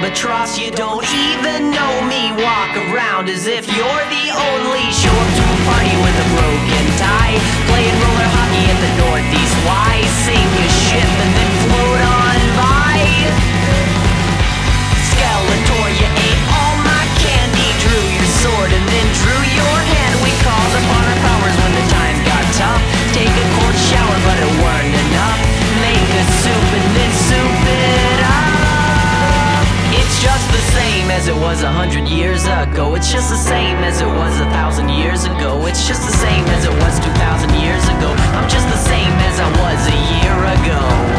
Albatross, you don't even know me. Walk around as if you're the only. Show up to a party with a broken tie, playing roller hockey at the Northeast Y. Sing your ship and then float on by. Skeletor, you ate all my candy. Drew your sword and then drew your hand. We called upon our powers when the times got tough. Take a cold shower but it weren't enough. Make a soup and then soup it up. It's just the same as it was 100 years ago. It's just the same as it was 1,000 years ago. It's just the same as it was 2,000 years ago. I'm just the same as I was a year ago.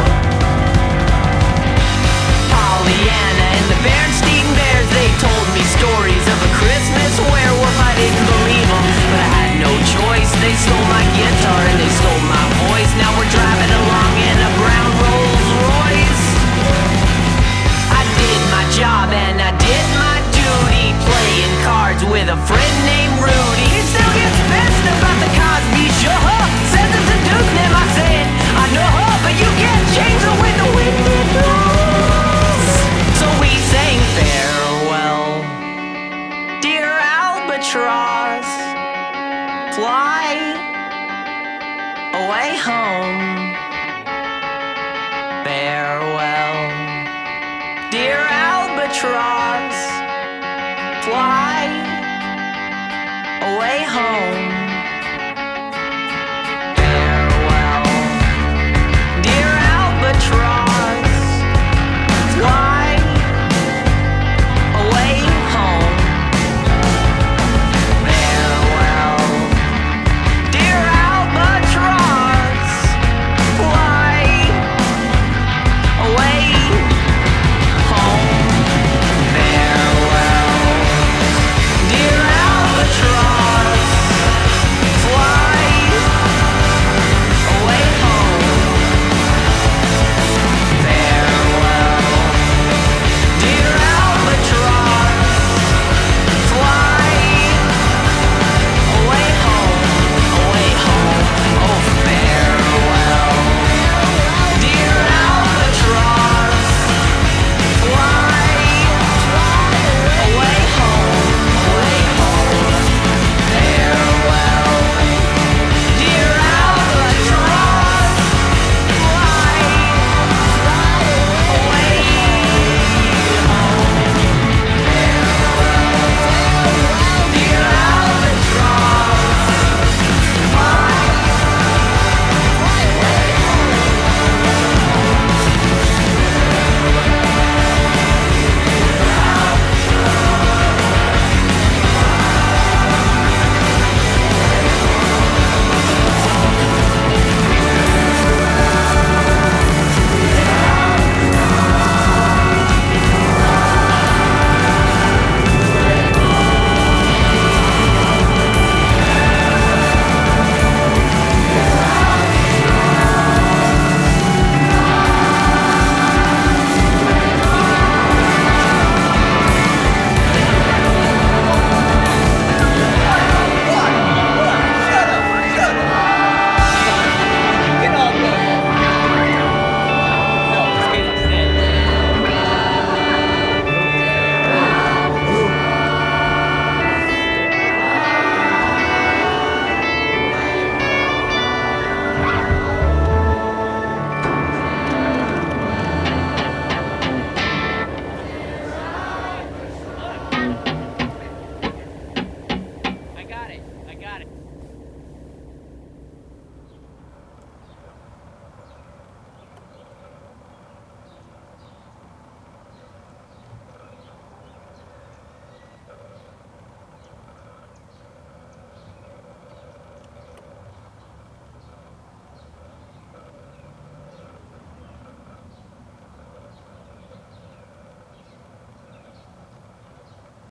Polyanna and the bearnstein bears, they told me stories of a Christmas werewolf. I didn't believe them, but I had no choice. They stole my guitar and they stole my voice. Now we're driving along in a brown Rolls Royce. I did my job and I did my duty, playing cards with a friend named Rudy. He still gets pissed about the Cosby Show. Says it's a Duke name, I said I know, but you can't change the way the wind it blows. So we sang farewell, dear Albatross, fly away home. Farewell, dear Albatross, fly away home.